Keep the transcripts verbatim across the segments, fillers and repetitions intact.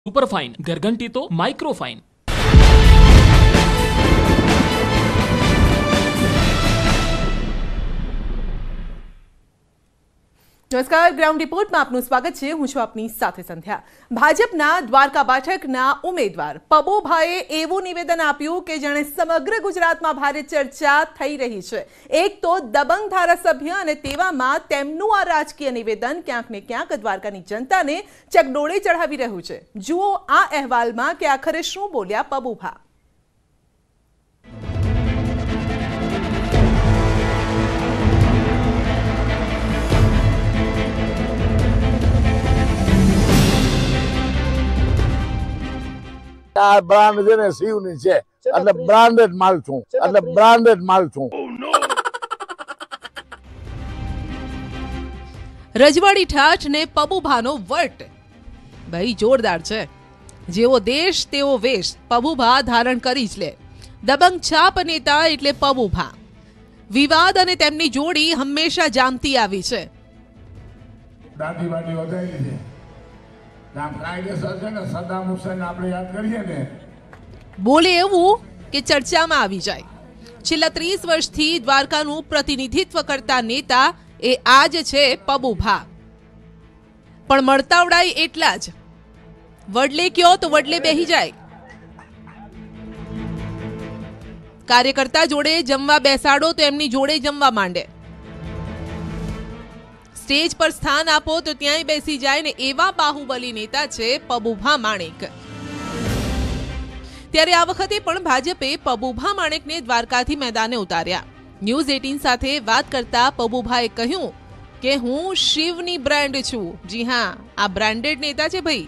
Superfine गरगंटी तो microfine. नमस्कार, ground report में आपનું સ્વાગત છે। હું છું આપની સાથે સંધ્યા। ભાજપના દ્વારકા બેઠકના ઉમેદવાર પબુભાઈએ એવું નિવેદન આપ્યું કે જેણે સમગ્ર ગુજરાતમાં ભારે ચર્ચા થઈ રહી છે। એક તો દબંગ ધારાસભ્ય અને તેવામાં તેમનું આ રાજકીય નિવેદન ક્યાંક ને ક્યાંક દ્વારકાની જનતાને ચકડોળે ચઢાવી રહ્યું છે। જુઓ આ અહેવાલમાં કે આખરે શું બોલ્યા પબુભા। આ બ્રાન્ડ છે ને શિવની છે એટલે બ્રાન્ડેડ માલ છું એટલે બ્રાન્ડેડ માલ છું। રજવાડી ઠાઠ ને પબુભાનો વટ ભાઈ જોરદાર છે। જેવો દેશ તેવો વેશ પબુભા ધારણ કરી જ લે। દબંગ છાપ નેતા એટલે પબુભા। વિવાદ અને તેમની જોડી હંમેશા જામતી આવી છે। દાદી વાડી વધારી છે બોલે એવું કે ચર્ચામાં આવી જાય। છેલ્લા ત્રીસ વર્ષથી દ્વારકાનું પ્રતિનિધિત્વ કરતા નેતા એ આજ છે પબુભા। પણ મળતાવડાય એટલા જ, વડલે કયો તો વડલે બેહી જાય। કાર્યકર્તા જોડે જમવા બેસાડો તો એમની જોડે જમવા માંડે। સ્ટેજ પર સ્થાન આપો તો ત્યાંય બેસી જાય ને એવા બાહુબલી નેતા છે પબુભા માણેક। ત્યારે આ વખતે પણ ભાજપે પબુભા માણેકને દ્વારકાથી મેદાને ઉતાર્યા। ન્યૂઝ અઠ્ઠાવીસ સાથે વાત કરતા પબુભાએ કહ્યું કે હું શિવની બ્રાન્ડ છું। જી હા, આ બ્રાન્ડેડ નેતા છે ભાઈ।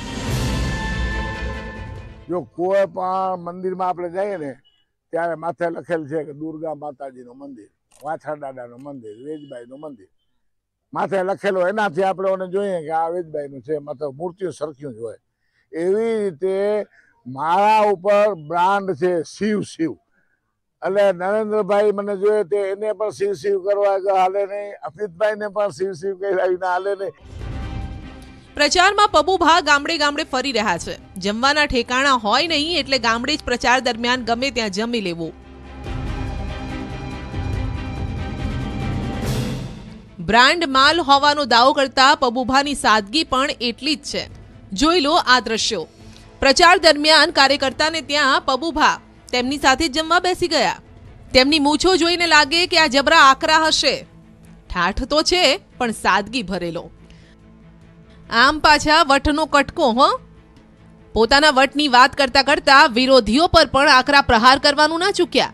જો કોઈ પણ મંદિરમાં આપણે જઈએ ને ત્યારે માથે લખેલ છે કે દુર્ગા માતાજીનું મંદિર, વાછા દાદાનું મંદિર, વેજબાઈનું મંદિર માથે લખેલો, એનાથી આપણે જોઈએ કે આ વેજબાઈનું છે, મતલબ મૂર્તિઓ સરખ્યું જ હોય। એવી રીતે મારા ઉપર બ્રાન્ડ છે શિવ શિવ। એટલે નરેન્દ્રભાઈ મને જોઈએ તે એને પણ શિવ શિવ કરવા હાલે નહીં, અમિતભાઈને પણ શિવ શિવ કહેવાય હાલે નહીં। પ્રચારમાં પબુભા ગામડે ગામડે ફરી રહ્યા છે। જમવાના ઠેકાણા હોય નહીં એટલે ગામડે જ પ્રચાર દરમિયાન ગમે ત્યાં જમી લેવું। બ્રાન્ડ માલ હોવાનો દાવો કરતા પબુભાની સાદગી પણ એટલી જ છે। જોઈ લો આ દ્રશ્યો। પ્રચાર દરમિયાન કાર્યકર્તાને ત્યાં પબુભા તેમની સાથે જ જમવા બેસી ગયા। તેમની મૂછો જોઈને લાગે કે આ જબરા આકરા હશે। ઠાઠ તો છે પણ સાદગી ભરેલો। આમ પાછા વટનો કટકો હો। પોતાના વટની વાત કરતા કરતા વિરોધીઓ પર પણ આકરા પ્રહાર કરવાનું ના ચૂક્યા।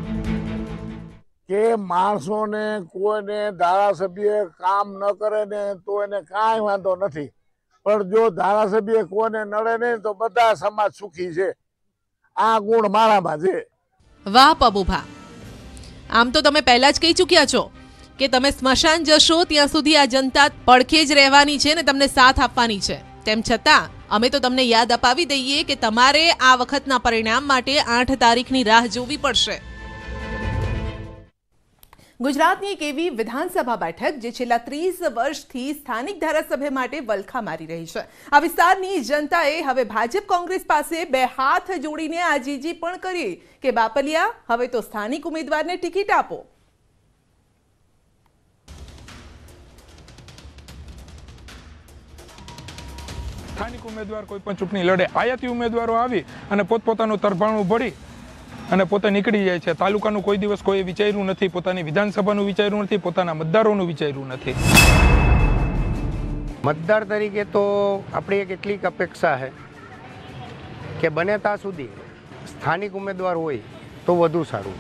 કે માણસોને કોઈને ધારાસભ્ય કામ ન કરે ને તો એને કાંઈ વાંધો નથી, પણ જો ધારાસભ્ય કોઈને નડે ને તો બધા સમાજ સુખી છે। આ ગુણ મારામાં છે। વાહ પબુભા, આમ તો તમે પહેલા જ કહી ચૂક્યા છો કે તમે સ્મશાન જશો ત્યાં સુધી આ જનતા પડખે જ રહેવાની છે ને તમને સાથ આપવાની છે। તેમ છતાં અમે તો તમને યાદ અપાવી દઈએ કે તમારે આ વખતના પરિણામ માટે આઠ તારીખની રાહ જોવી પડશે। ગુજરાતની એક એવી વિધાનસભા બેઠક જે છેલ્લા ત્રીસ વર્ષથી સ્થાનિક ધારાસભ્ય માટે વલખા મારી રહી છે। આ વિસ્તારની જનતાએ હવે ભાજપ કોંગ્રેસ પાસે બે હાથ જોડીને આજીજી પણ કરી કે બાપલિયા હવે તો સ્થાનિક ઉમેદવારને ટિકિટ આપો। સ્થાનિક ઉમેદવાર કોઈ પણ ચૂંટણી લડે, આયાતી ઉમેદવારો આવી અને પોતપોતાનું તરફાણું ભરી અને પોતે નીકળી જાય છે। તાલુકાનું કોઈ દિવસ કોઈ વિચાર્યું નથી, પોતાની વિધાનસભાનું વિચાર્યું નથી, પોતાના મતદારોનું વિચાર્યું નથી। મતદાર તરીકે તો આપણી એક એટલી અપેક્ષા છે કે બને ત્યાં સુધી સ્થાનિક ઉમેદવાર હોય તો વધુ સારું।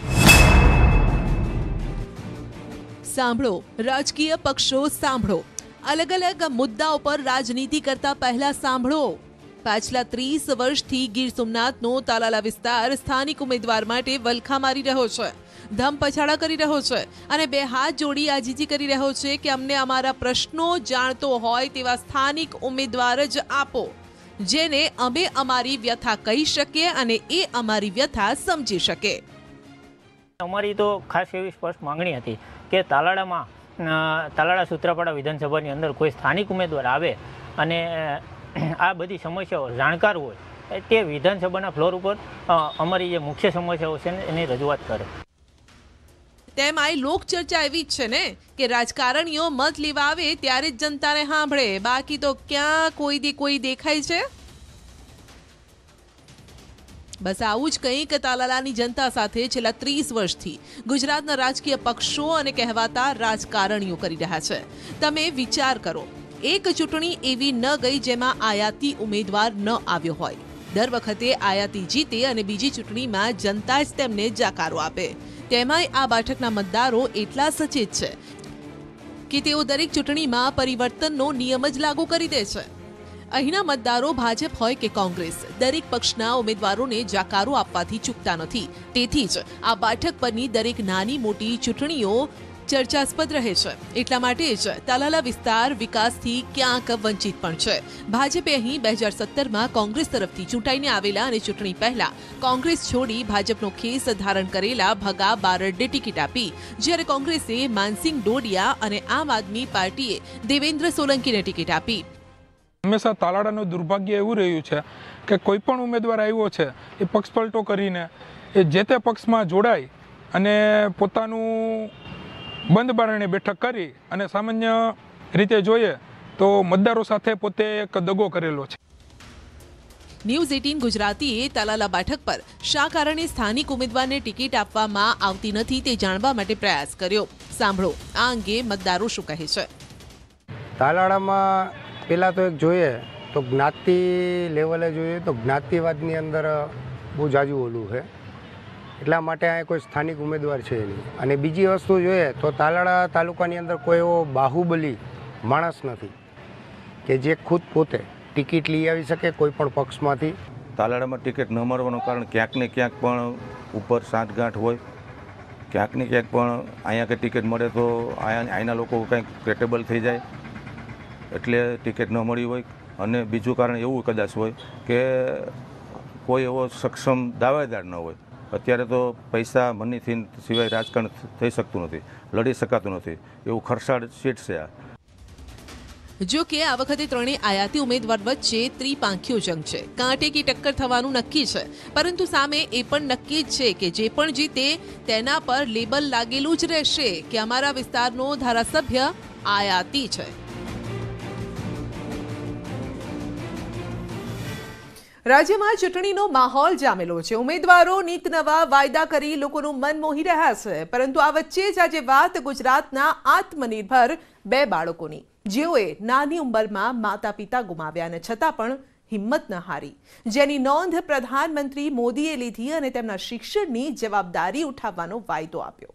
સાંભળો, રાજકીય પક્ષો સાંભળો, અલગ અલગ મુદ્દાઓ પર રાજનીતિ કરતા પહેલા સાંભળો। પાછલા ત્રીસ વર્ષથી ગીર સોમનાથનો તાલાલા વિસ્તાર સ્થાનિક ઉમેદવાર માટે વલખા મારી રહ્યો છે, ધમ પછાડા કરી રહ્યો છે અને બે હાથ જોડી આજીજી કરી રહ્યો છે કે અમને અમારા પ્રશ્નો જાણતો હોય તેવા સ્થાનિક ઉમેદવાર જ આપો, જેને અમે અમારી વ્યથા કહી શકીએ અને એ અમારી વ્યથા સમજી શકે। અમારી તો ખાસ એવી સ્પષ્ટ માંગણી હતી કે તાલાળામાં તાલાળા સૂત્રાપાડા વિધાનસભાની અંદર કોઈ સ્થાનિક ઉમેદવાર આવે અને આ બધી સમસ્યાઓ જાણકાર હોય તે વિધાનસભાના ફ્લોર ઉપર અમારી જે મુખ્ય સમસ્યાઓ છે ને એની રજૂઆત કરે. તેમાંય લોકચર્ચા એવી જ છે ને કે રાજકારણીઓ મત લેવા આવે ત્યારે જ જનતાને સાંભળે, બાકી તો ક્યાં કોઈ દી કોઈ દેખાય છે. બસ આવું જ કંઈક તાલાલાની જનતા સાથે છેલ્લા ત્રીસ વર્ષથી ગુજરાતના રાજકીય પક્ષો અને કહેવાતા રાજકારણીઓ કરી રહ્યા છે. તમે વિચાર કરો, એક ચૂંટણી એવી ન ગઈ જેમાં આયાતી ઉમેદવાર ન આવ્યો હોય. દર વખતે આયાતી જીતે અને બીજી ચૂંટણીમાં જનતા જ તેમને જાકારો આપે. તેમાંય આ બેઠકના મતદારો એટલા સચેત છે કે તેઓ દરેક ચૂંટણીમાં પરિવર્તનનો નિયમ જ લાગુ કરી દે છે. અહીંના મતદારો ભાજપ હોય કે કોંગ્રેસ, દરેક પક્ષના ઉમેદવારોને જાકારો આપવાથી ચૂકતા નથી. તેથી જ આ બેઠક પરની દરેક નાની મોટી ચૂંટણીઓ ચર્ચાસ્પદ રહે છે. એટલા માટે જ તાલાલા વિસ્તાર વિકાસથી ક્યાંક વંચિત પણ છે. ભાજપે અહીં બે હજાર સત્તરમાં કોંગ્રેસ તરફથી ચૂંટાઈને આવેલા અને ચૂંટણી પહેલા કોંગ્રેસ છોડી ભાજપનો ખેસ ધારણ કરેલા ભગા બારડને ટિકિટ આપી, જ્યારે કોંગ્રેસે માનસિંગ ડોડિયા અને આમ આદમી પાર્ટીએ દેવેન્દ્ર સોલંકીને ટિકિટ આપી. હંમેશા તાલાળાનું દુર્ભાગ્ય એવું રહ્યું છે કે કોઈ પણ ઉમેદવાર આવ્યો છે એ પક્ષપલટો કરીને એ જે તે પક્ષમાં જોડાય અને પોતાનું બંધ બારણે બેઠક કરી અને સામાન્ય રીતે જોઈએ તો મતદારો સાથે પોતે એક દગો કરેલો છે. ન્યૂઝ અઠ્ઠાવીસ ગુજરાતીએ તાલાલા બેઠક પર શા કારણે સ્થાનિક ઉમેદવારને ટિકિટ આપવામાં આવતી નથી તે જાણવા માટે પ્રયાસ કર્યો. સાંભળો આ અંગે મતદારો શું કહે છે. તાલાળામાં પહેલાં તો એક જોઈએ તો જ્ઞાતિ લેવલે જોઈએ તો જ્ઞાતિવાદની અંદર બહુ જાજુ ઓલું છે, એટલા માટે આ કોઈ સ્થાનિક ઉમેદવાર છે નહીં. અને બીજી વસ્તુ જોઈએ તો તાલાળા તાલુકાની અંદર કોઈ એવો બાહુબલી માણસ નથી કે જે ખુદ પોતે ટિકિટ લઈ આવી શકે કોઈ પણ પક્ષમાંથી. તાલાળામાં ટિકિટ ન મળવાનું કારણ ક્યાંક ને ક્યાંક પણ ઉપર સાંઠગાંઠ હોય, ક્યાંક ને ક્યાંક પણ અહીંયા કે ટિકિટ મળે તો અહીંયા અહીંના લોકો કંઈક ક્રેટેબલ થઈ જાય એટલે ટિકિટ ન મળી હોય. અને બીજું કારણ એવું કદાચ હોય કે કોઈ એવો સક્ષમ દાવેદાર ન હોય. અત્યારે તો પૈસા મનીથી સિવાય રાજકારણ થઈ શકતું નથી, લડી શકાતું નથી, એવું ખરસાડ સીટ છે આ. જો કે આ વખતે ત્રણેય આયાતી ઉમેદવાર વચ્ચે ત્રિપાંખીયો જંગ છે. કાંટે કી ટક્કર થવાનું નક્કી છે, પરંતુ સામે એ પણ નક્કી જ છે કે જે પણ જીતે તેના પર લેબલ લાગેલું જ રહેશે કે અમારા વિસ્તારનો ધારાસભ્ય આયાતી છે. રાજ્યમાં ચૂંટણીનો માહોલ જામેલો છે. ઉમેદવારો નીત નવા વાયદા કરી લોકોનું મન મોહી રહ્યા છે. પરંતુ આ વચ્ચે જ આજે વાત ગુજરાતના આત્મનિર્ભર બે બાળકોની, જેઓએ નાની ઉંમરમાં માતા પિતા ગુમાવ્યા અને છતાં પણ હિંમત ન હારી, જેની નોંધ પ્રધાનમંત્રી મોદીએ લીધી અને તેમના શિક્ષણની જવાબદારી ઉઠાવવાનો વાયદો આપ્યો.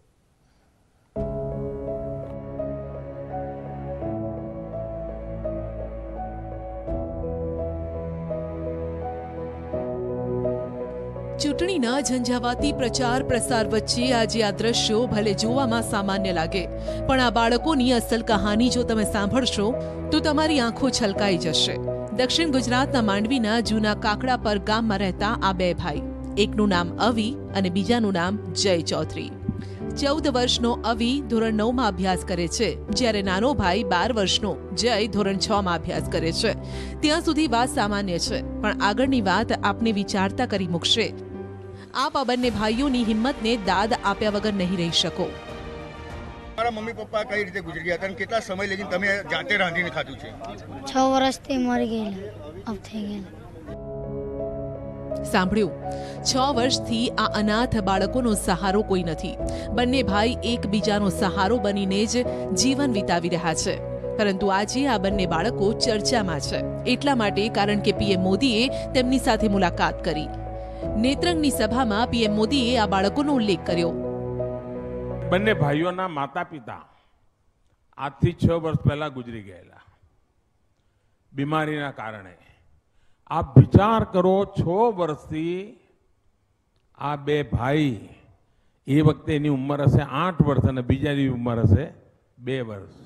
ચૂંટણીના ઝંઝાવાતી પ્રચાર પ્રસાર વચ્ચે આજે આ દ્રશ્યો ભલે જોવામાં સામાન્ય લાગે, પણ આ બાળકોની અસલ કહાની જો તમે સાંભળશો તો તમારી આંખો છલકાઈ જશે. દક્ષિણ ગુજરાતના માંડવીના જૂના કાકડા પર ગામમાં રહેતા આ બે ભાઈ, એકનું નામ અવી અને બીજાનું નામ જય ચૌધરી. ચૌદ વર્ષનો અવી ધોરણ નવમાં અભ્યાસ કરે છે, જ્યારે નાનો ભાઈ બાર વર્ષનો જય ધોરણ છ માં અભ્યાસ કરે છે. ત્યાં સુધી વાત સામાન્ય છે, પણ આગળની વાત આપને વિચારતા કરી મૂકશે. આપ આ બંને ભાઈઓની હિંમતને દાદ આપ્યા વગર નહીં રહી શકો. મારા મમ્મી પપ્પા કઈ રીતે ગુજરી ગયા હતા અને કેટલા સમય લગીને તમે જાતે રાંધીને ખાધું છે? છ વર્ષથી મરી ગયેલા, અબ થઈ ગયેલા. સાંભળ્યું, છ વર્ષથી આ અનાથ બાળકોનો સહારો કોઈ નથી. બંને ભાઈ એકબીજાનો સહારો બનીને જ જીવન વિતાવી રહ્યા છે. પરંતુ આજે આ બંને બાળકો ચર્ચામાં છે એટલા માટે કારણ કે પીએમ મોદીએ તેમની સાથે મુલાકાત કરી. નેત્રંગની સભામાં પીએમ મોદીએ આ બાળકોનો ઉલ્લેખ કર્યો. બંને ભાઈઓના માતા પિતા આજથી છ વર્ષ પહેલા ગુજરી ગયેલા બીમારીના કારણે. આપ વિચાર કરો, છ વર્ષથી આ બે ભાઈ, એ વખતે એની ઉંમર હશે આઠ વર્ષ અને બીજાની ઉંમર હશે બે વર્ષ.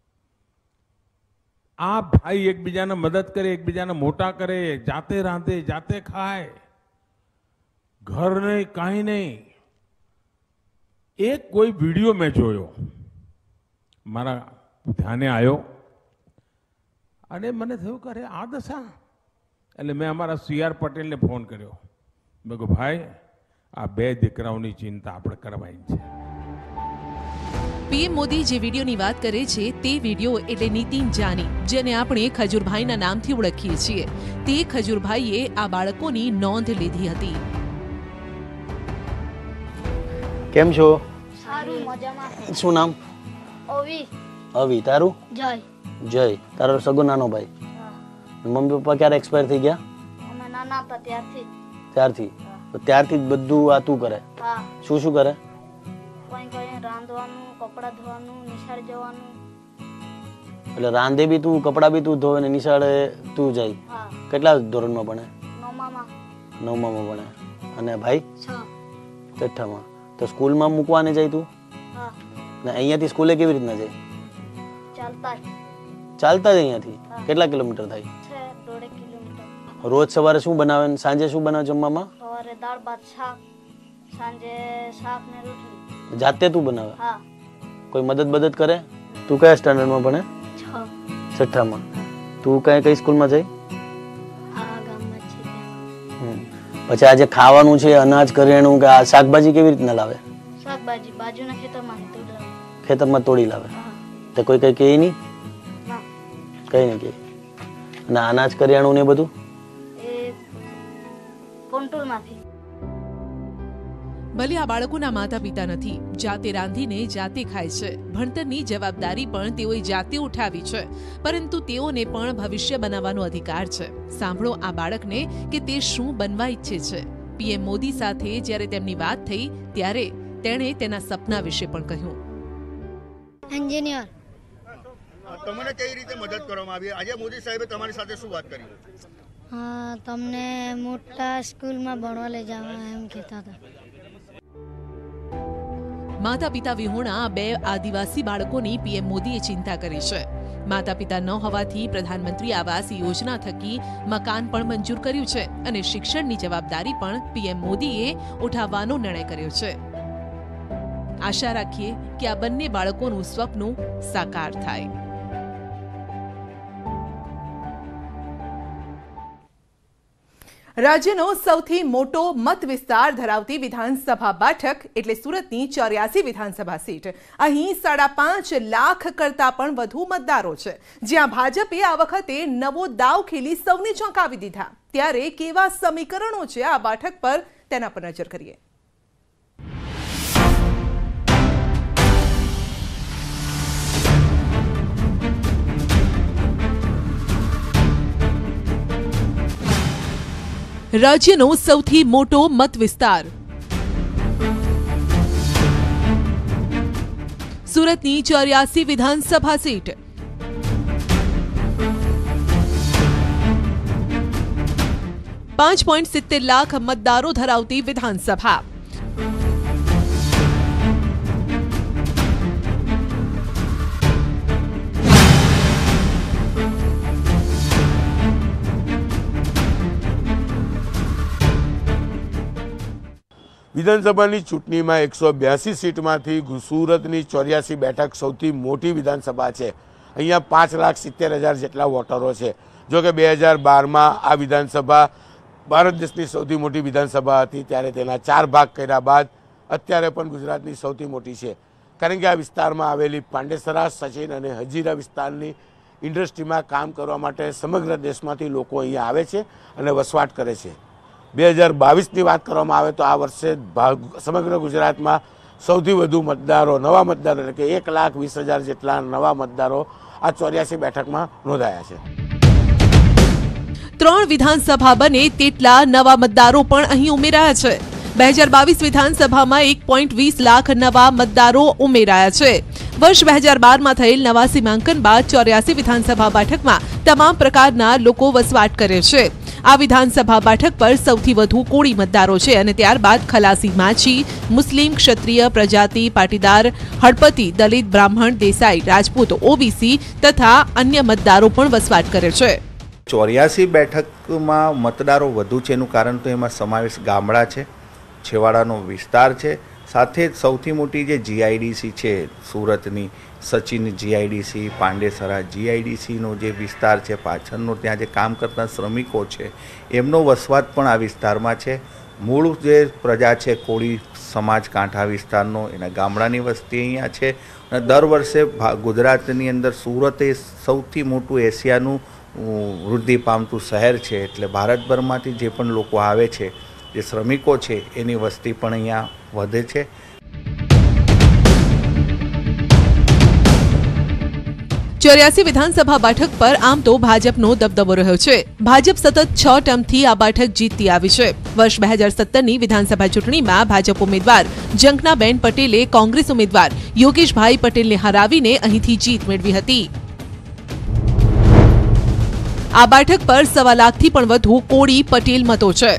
આ ભાઈ એકબીજાને મદદ કરે, એકબીજાને મોટા કરે, જાતે રાંધે, જાતે ખાય, ઘર નહીં, કાંઈ નહીં. એક કોઈ વિડીયો મેં જોયો, મારા ધ્યાને આવ્યો. અને મને થયું કે અરે આ દશા. એટલે મેં અમારા સી આર પટેલને ફોન કર્યો. મેં કહ્યું ભાઈ આ બે દીકરાઓની ચિંતા આપણે કરવાની છે. પીએમ મોદી જે વિડીયોની વાત કરે છે તે વિડીયો એટલે નીતિન જાની, જેને આપણે ખજૂરભાઈના નામથી ઓળખીએ છીએ. તે ખજૂરભાઈએ આ બાળકોની નોંધ લીધી હતી. કેમ છો? સારું, મજામાં. શું નામ? ઓવી. અવી. તારું? જય. જય. તારો સગો નાનો ભાઈ? મમ્મી પપ્પા ક્યારે એક્સપાયર થઈ ગયા? અમે નાના હતા ત્યારથી. ત્યારથી? તો ત્યારથી જ બધું આ તું કરે? હા. શું શું કરે? કોઈ કોઈ રાંધવાનું, કપડાં ધોવાનું, નિશાળ જવાનું. એટલે રાંધે બી તું, કપડાં બી તું ધોવે ને નિશાળે તું જાય? હા. કેટલા ધોરણમાં ભણે? નવમામાં. નવમામાં ભણે. અને ભાઈ? છ. છઠ્ઠામાં. તો સ્કૂલમાં મૂકવાને જાય તું? હા. ને અહીંયાથી સ્કૂલે કેવી રીતના જાય? ચાલતા. ચાલતા જ અહીંયાથી? કેટલા કિલોમીટર થાય? છે દોઢ કિલોમીટર. રોજ સવારે શું બનાવે ને સાંજે શું બનાવે જમવામાં? સવારે દાળ ભાત શાક, સાંજે શાક ને રોટલી. જાતે તું બનાવે? હા. કોઈ મદદ બદદ કરે? તું કયા સ્ટાન્ડર્ડમાં ભણે? છ. છઠ્ઠામાં. તું કઈ કઈ સ્કૂલમાં જાય? આ ગામમાં છે ત્યાં. હમ. પછી આજે ખાવાનું છે અનાજ કરિયાણું કે આ શાકભાજી કેવી રીતના લાવે? શાકભાજી બાજુના ખેતરમાં તોડી લાવે. ખેતરમાં તોડી લાવે? હા. તો કોઈ કઈ કહે નહીં? ના. કઈ નહીં કહે. અને અનાજ કરિયાણું ને બધું? એ કોન્ટોલમાંથી. ભલે આ બાળકોના માતા પિતા નથી, જાતે રાંધીને જાતે ખાય છે. ભણતરની જવાબદારી પણ તેઓએ જાતે ઉઠાવી છે, પરંતુ તેઓને પણ ભવિષ્ય બનાવવાનો અધિકાર છે. સાંભળો આ બાળકને કે તે શું બનવા ઈચ્છે છે. પીએમ મોદી સાથે જ્યારે તેમની વાત થઈ ત્યારે તેણે તેના સપના વિશે પણ કહ્યું. એન્જિનિયર. તમને કઈ રીતે મદદ કરવામાં આવી? આજે મોદી સાહેબે તમારી સાથે શું વાત કરી? હા, તમને મોટા સ્કૂલમાં ભણવા લઈ જવા એમ કહેતા હતા. માતા પિતા વિહોણા બે આદિવાસી બાળકોની પીએમ મોદીએ ચિંતા કરી છે. માતા પિતા ન હોવાથી પ્રધાનમંત્રી આવાસ યોજના થકી મકાન પણ મંજૂર કર્યું છે અને શિક્ષણની જવાબદારી પણ પીએમ મોદીએ ઉઠાવવાનો નિર્ણય કર્યો છે. આશા રાખીએ કે આ બંને બાળકોનું સ્વપ્ન સાકાર થાય. રાજ્યનો સૌથી મોટો મત વિસ્તાર ધરાવતી વિધાનસભા બેઠક એટલે સુરતની ચોર્યાસી વિધાનસભા સીટ. અહીં સાડા પાંચ લાખ કરતા પણ વધુ મતદારો છે, જ્યાં ભાજપે આ વખતે નવો દાવ ખેલી સૌને ચોંકાવી દીધા. ત્યારે કેવા સમીકરણો છે આ બેઠક પર, તેના પર નજર કરીએ. રાજ્યનો સૌથી મોટો મત વિસ્તાર સુરતની ચોર્યાસી વિધાનસભા સીટ. પાંચ પોઈન્ટ સિત્તેર લાખ મતદારો ધરાવતી વિધાનસભા. વિધાનસભાની ચૂંટણીમાં એકસો બ્યાસી સીટમાંથી સુરતની ચોર્યાસી બેઠક સૌથી મોટી વિધાનસભા છે. અહીંયા પાંચ લાખ સિત્તેર હજાર જેટલા વોટરો છે. જો કે બે હજાર બારમાં આ વિધાનસભા ભારત દેશની સૌથી મોટી વિધાનસભા હતી, ત્યારે તેના ચાર ભાગ કર્યા બાદ અત્યારે પણ ગુજરાતની સૌથી મોટી છે. કારણ કે આ વિસ્તારમાં આવેલી પાંડેસરા, સચિન અને હજીરા વિસ્તારની ઇન્ડસ્ટ્રીમાં કામ કરવા માટે સમગ્ર દેશમાંથી લોકો અહીંયા આવે છે અને વસવાટ કરે છે. બે હજાર બાવીસની વાત કરવામાં આવે તો આ વર્ષે સમગ્ર ગુજરાતમાં સૌથી વધુ મતદારો, નવા મતદારો એટલે કે એક લાખ વીસ હજાર જેટલા નવા મતદારો આ ચોર્યાસી બેઠકમાં નોંધાયા છે. ત્રણ વિધાનસભા બને તેટલા નવા મતદારો પણ અહીં ઉમેરાયા છે. બે હજાર બાવીસ વિધાનસભામાં એક પોઈન્ટ વીસ લાખ નવા મતદારો ઉમેરાયા છે. વર્ષ બે હજાર બારમાં થયેલ નવા સીમાંકન બાદ ચોર્યાસી વિધાનસભા બેઠકમાં તમામ પ્રકારના લોકો વસવાટ કરે છે. આ વિધાનસભા બેઠક પર સૌથી વધુ કોળી મતદારો છે અને ત્યારબાદ ખલાસી, માછી, મુસ્લિમ, ક્ષત્રિય, પ્રજાતિ, પાટીદાર, હળપતિ, દલિત, બ્રાહ્મણ, દેસાઈ, રાજપૂત, ઓબીસી તથા અન્ય મતદારો પણ વસવાટ કરે છે. ચોર્યાસી બેઠકમાં મતદારો વધુ છે એનું કારણ તો એમાં સમાવેશ ગામડા છે, છેવાડાનો વિસ્તાર છે, સાથે જ સૌથી મોટી જે જીઆઈડીસી છે સુરતની સચિન જીઆઈડીસી, પાંડેસરા જીઆઈડીસીનો જે વિસ્તાર છે પાછળનો, ત્યાં જે કામ કરતા શ્રમિકો છે એમનો વસવાટ પણ આ વિસ્તારમાં છે. મૂળ જે પ્રજા છે કોળી સમાજ કાંઠા વિસ્તારનો, એના ગામડાની વસ્તી અહીંયા છે. અને દર વર્ષે ગુજરાતની અંદર સુરત એ સૌથી મોટું એશિયાનું વૃદ્ધિ પામતું શહેર છે. એટલે ભારતભરમાંથી જે પણ લોકો આવે છે, જે શ્રમિકો છે, એની વસ્તી પણ અહીંયા વધે છે. ચોર્યાસી વિધાનસભા બેઠક પર આમ તો ભાજપનો દબદબો રહ્યો છે. ભાજપ સતત છ ટર્મથી આ બેઠક જીતતી આવી છે. વર્ષ બે હજાર સત્તરની વિધાનસભા ચૂંટણીમાં ભાજપ ઉમેદવાર જંકનાબેન પટેલે કોંગ્રેસ ઉમેદવાર યોગેશભાઈ પટેલને હરાવીને અહીંથી જીત મેળવી હતી. આ બેઠક પર સવા લાખથી પણ વધુ કોળી પટેલ મતો છે.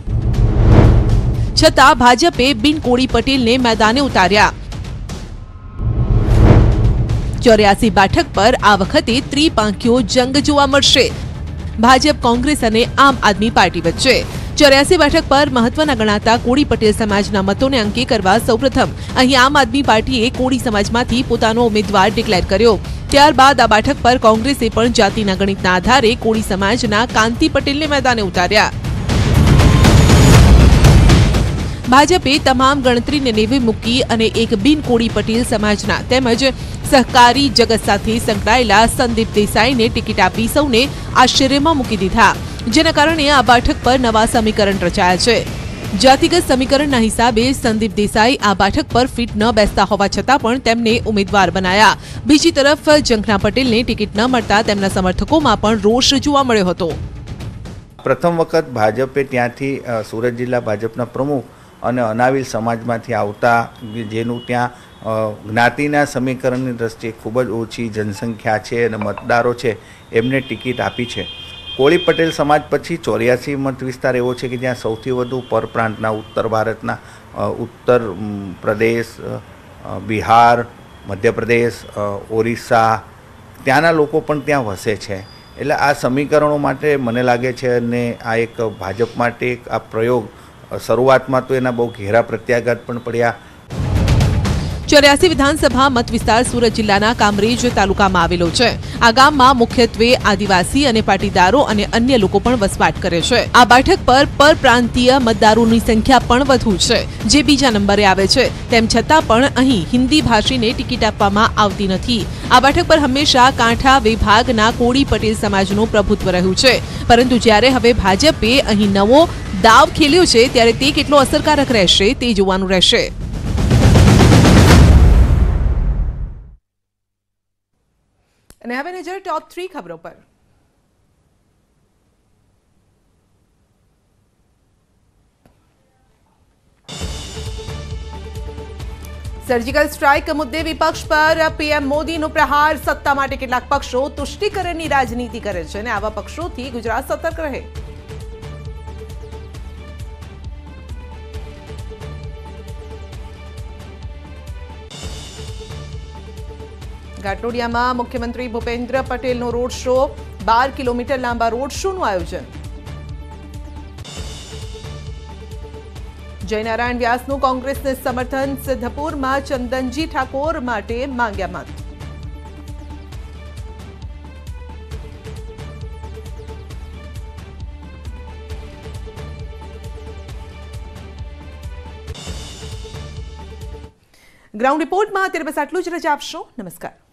છતાં ભાજપે બિન કોળી પટેલને મેદાને ઉતાર્યા. ચોર્યાસી બેઠક પર આ વખતે ત્રિપાંખીયો જંગ જોવા મળશે. ભાજપ, કોંગ્રેસ અને આમ આદમી પાર્ટી વચ્ચે. ચોર્યાસી બેઠક પર મહત્વના ગણાતા કોળી પટેલ સમાજના મતોને અંકે કરવા સૌપ્રથમ અહીં આમ આદમી પાર્ટીએ કોળી સમાજમાંથી પોતાનો ઉમેદવાર ડિક્લેર કર્યો. ત્યારબાદ આ બેઠક પર કોંગ્રેસે પણ જાતિના ગણિતના આધારે કોળી સમાજના કાંતિ પટેલને મેદાને ઉતાર્યા. ભાજપે તમામ ગણતરીને નેવે મૂકી અને એક બિન કોળી પટેલ સમાજના તેમજ સહકારી જગત સાથે સંકળાયેલા સંદીપ દેસાઈને ટિકિટ આપી સૌને આશ્ચર્યમાં મૂકી દીધા, જેના કારણે આ બેઠક પર નવા સમીકરણ રચાયા છે. જાતિગત સમીકરણના હિસાબે સંદીપ દેસાઈ આ બેઠક પર ફિટ ન બેસતા હોવા છતાં પણ તેમને ઉમેદવાર બનાયા. બીજી તરફ જંકના પટેલને ટિકિટ ન મળતા તેમના સમર્થકોમાં પણ રોષ જોવા મળ્યો હતો. પ્રથમ વખત ભાજપે ત્યાંથી સુરત જિલ્લા ભાજપના પ્રમુખ અને અનાવિલ સમાજમાંથી આવતા, જેનું ત્યાં જ્ઞાતિના સમીકરણની દ્રષ્ટિએ ખૂબ જ ઓછી જનસંખ્યા છે અને મતદારો છે, એમને ટિકિટ આપી છે. કોળી પટેલ સમાજ પછી ચોર્યાસી મત વિસ્તાર એવો છે કે જ્યાં સૌથી વધુ પરપ્રાંતના ઉત્તર ભારતના ઉત્તર પ્રદેશ, બિહાર, મધ્યપ્રદેશ, ઓરિસ્સા ત્યાંના લોકો પણ ત્યાં વસે છે. એટલે આ સમીકરણો માટે મને લાગે છે અને આ એક ભાજપ માટે એક આ પ્રયોગ શરૂઆતમાં તો એના બહુ ઘેરા પ્રત્યાઘાત પણ પડ્યા. ચોર્યાસી વિધાનસભા મત વિસ્તાર સુરત જિલ્લાના કામરેજ તાલુકામાં આવેલો છે. આ ગામમાં મુખ્યત્વે આદિવાસી અને પાટીદારો અને અન્ય લોકો પણ વસવાટ કરે છે. આ બેઠક પર પરપ્રાંતીય મતદારોની સંખ્યા પણ વધુ છે, જે બીજા નંબરે આવે છે. તેમ છતાં પણ અહીં હિન્દી ભાષીને ટિકિટ આપવામાં આવતી નથી. આ બેઠક પર હંમેશા કાંઠા વિભાગના કોળી પટેલ સમાજનું પ્રભુત્વ રહ્યું છે, પરંતુ જ્યારે હવે ભાજપે અહીં નવો દાવ ખેલ્યો છે ત્યારે તે કેટલો અસરકારક રહેશે તે જોવાનું રહેશે. અને હવે નજર ટોપ થ્રી ખબરો પર. સર્જિકલ સ્ટ્રાઇક મુદ્દે વિપક્ષ પર પીએમ મોદીનો પ્રહાર. સત્તા માટે કેટલાક પક્ષો તુષ્ટિકરણની રાજનીતિ કરે છે અને આવા પક્ષોથી ગુજરાત સતર્ક રહે. ઘાટલોડિયામાં મુખ્યમંત્રી ભૂપેન્દ્ર પટેલનો રોડ શો. બાર કિલોમીટર લાંબા રોડ શોનું આયોજન. જયનારાયણ વ્યાસનું કોંગ્રેસને સમર્થન. સિદ્ધપુરમાં ચંદનજી ઠાકોર માટે માંગ્યા મત. ગ્રાઉન્ડ રિપોર્ટમાં અત્યારે બસ આટલું જ. રજા આપશો. નમસ્કાર.